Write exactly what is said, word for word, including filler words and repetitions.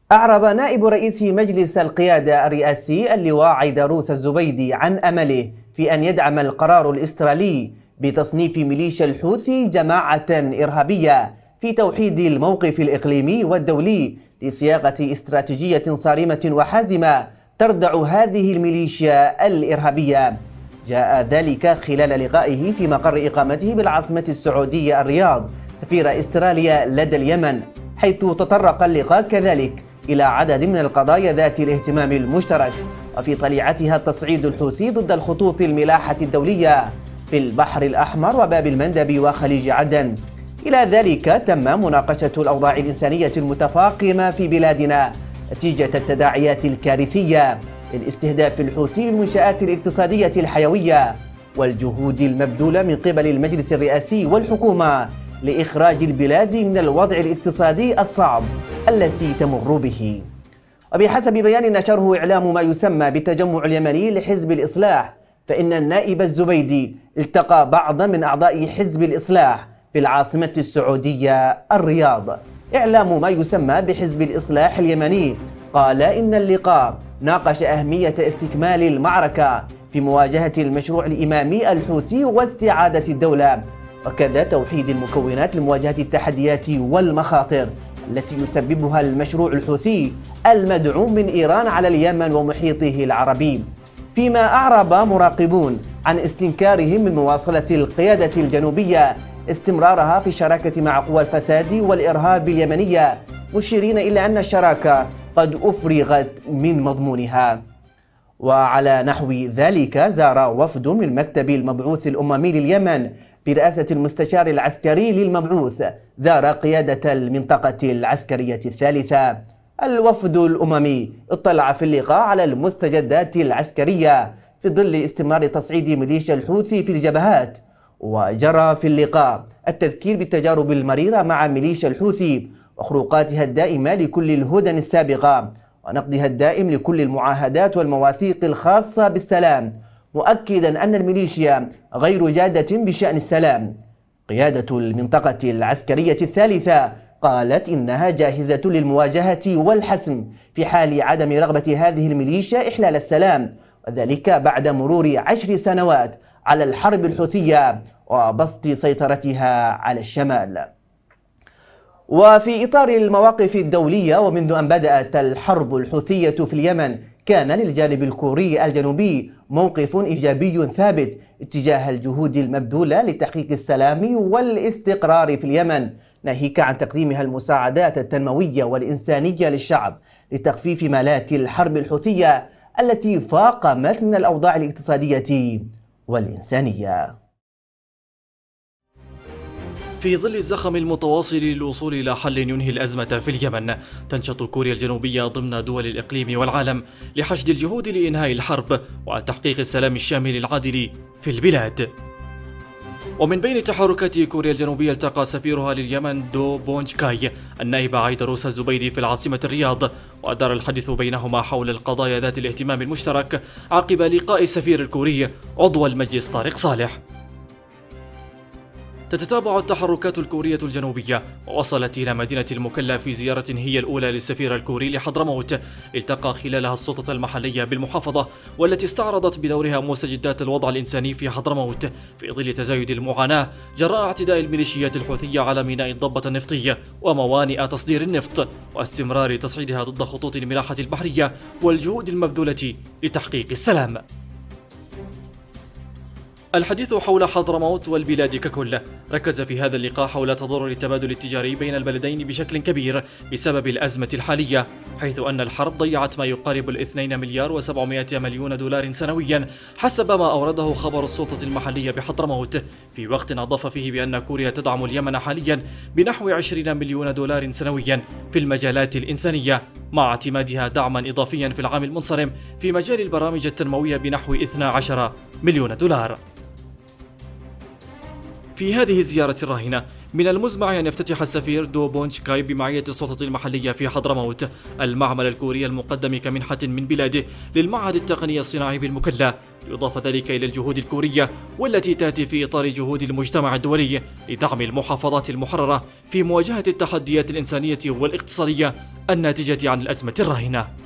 أعرب نائب رئيس مجلس القيادة الرئاسي اللواء عيدروس الزبيدي عن أمله في أن يدعم القرار الإسترالي بتصنيف ميليشيا الحوثي جماعة إرهابية في توحيد الموقف الإقليمي والدولي لصياغة استراتيجية صارمة وحازمة تردع هذه الميليشيا الإرهابية. جاء ذلك خلال لقائه في مقر إقامته بالعاصمة السعودية الرياض سفير استراليا لدى اليمن، حيث تطرق اللقاء كذلك إلى عدد من القضايا ذات الاهتمام المشترك، وفي طليعتها التصعيد الحوثي ضد الخطوط الملاحة الدولية في البحر الأحمر وباب المندب وخليج عدن. إلى ذلك تم مناقشة الأوضاع الإنسانية المتفاقمة في بلادنا نتيجة التداعيات الكارثية لاستهداف الحوثي للمنشآت الاقتصادية الحيوية والجهود المبذولة من قبل المجلس الرئاسي والحكومة لإخراج البلاد من الوضع الاقتصادي الصعب التي تمر به. وبحسب بيان نشره إعلام ما يسمى بالتجمع اليمني لحزب الإصلاح، فإن النائب الزبيدي التقى بعض من أعضاء حزب الإصلاح في العاصمة السعودية الرياض. إعلام ما يسمى بحزب الإصلاح اليمني قال إن اللقاء ناقش أهمية استكمال المعركة في مواجهة المشروع الإمامي الحوثي واستعادة الدولة، وكذا توحيد المكونات لمواجهة التحديات والمخاطر التي يسببها المشروع الحوثي المدعوم من إيران على اليمن ومحيطه العربي. فيما أعرب مراقبون عن استنكارهم من مواصلة القيادة الجنوبية استمرارها في الشراكة مع قوى الفساد والإرهاب اليمنية، مشيرين إلى أن الشراكة قد أفرغت من مضمونها. وعلى نحو ذلك زار وفد من مكتب المبعوث الأممي لليمن برئاسة المستشار العسكري للمبعوث زار قيادة المنطقة العسكرية الثالثة. الوفد الأممي اطلع في اللقاء على المستجدات العسكرية في ظل استمرار تصعيد ميليشيا الحوثي في الجبهات، وجرى في اللقاء التذكير بالتجارب المريرة مع ميليشيا الحوثي وخروقاتها الدائمة لكل الهدن السابقة ونقدها الدائم لكل المعاهدات والمواثيق الخاصة بالسلام، مؤكدا أن الميليشيا غير جادة بشأن السلام. قيادة المنطقة العسكرية الثالثة قالت إنها جاهزة للمواجهة والحسم في حال عدم رغبة هذه الميليشيا إحلال السلام، وذلك بعد مرور عشر سنوات على الحرب الحوثية وبسط سيطرتها على الشمال. وفي إطار المواقف الدولية ومنذ أن بدأت الحرب الحوثية في اليمن، كان للجانب الكوري الجنوبي موقف إيجابي ثابت اتجاه الجهود المبذولة لتحقيق السلام والاستقرار في اليمن، ناهيك عن تقديمها المساعدات التنموية والإنسانية للشعب لتخفيف مالات الحرب الحوثية التي فاقمت من الأوضاع الاقتصادية والإنسانية. في ظل الزخم المتواصل للوصول إلى حل ينهي الأزمة في اليمن، تنشط كوريا الجنوبية ضمن دول الإقليم والعالم لحشد الجهود لإنهاء الحرب وتحقيق السلام الشامل العادل في البلاد. ومن بين تحركات كوريا الجنوبية التقى سفيرها لليمن دو بونج كاي النائب عيدروس الزبيدي في العاصمة الرياض، وأدار الحديث بينهما حول القضايا ذات الاهتمام المشترك عقب لقاء السفير الكوري عضو المجلس طارق صالح. تتتابع التحركات الكورية الجنوبية ووصلت إلى مدينة المكلا في زيارة هي الأولى للسفير الكوري لحضرموت التقى خلالها السلطة المحلية بالمحافظة، والتي استعرضت بدورها مستجدات الوضع الإنساني في حضرموت في ظل تزايد المعاناة جراء اعتداء الميليشيات الحوثية على ميناء الضبة النفطي وموانئ تصدير النفط واستمرار تصعيدها ضد خطوط الملاحة البحرية والجهود المبذولة لتحقيق السلام. الحديث حول حضرموت والبلاد ككل ركز في هذا اللقاء حول تضرر التبادل التجاري بين البلدين بشكل كبير بسبب الأزمة الحالية، حيث أن الحرب ضيعت ما يقارب الاثنين مليار وسبعمائة مليون دولار سنويا حسب ما أورده خبر السلطة المحلية بحضرموت، في وقت أضاف فيه بأن كوريا تدعم اليمن حاليا بنحو عشرين مليون دولار سنويا في المجالات الإنسانية، مع اعتمادها دعما إضافيا في العام المنصرم في مجال البرامج التنموية بنحو اثني عشر مليون دولار. في هذه الزيارة الراهنة من المزمع أن يفتتح السفير دو بونج كاي بمعية السلطة المحلية في حضرموت المعمل الكوري المقدم كمنحة من بلاده للمعهد التقني الصناعي بالمكلا يضاف ذلك إلى الجهود الكورية والتي تأتي في إطار جهود المجتمع الدولي لدعم المحافظات المحررة في مواجهة التحديات الإنسانية والاقتصادية الناتجة عن الأزمة الراهنة.